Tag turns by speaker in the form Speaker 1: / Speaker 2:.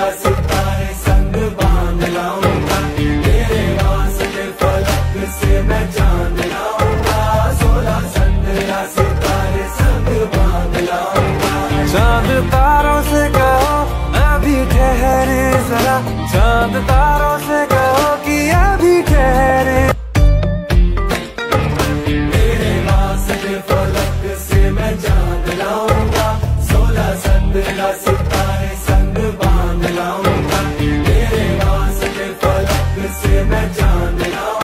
Speaker 1: सितारे संग बांध लाऊंगा, तेरे वास्ते फलक से मैं चांद लाऊंगा, 16 संध्या सितारे संग बांध लाऊंगा। चांद तारों से कहो अभी ठहरे जरा, चांद तारों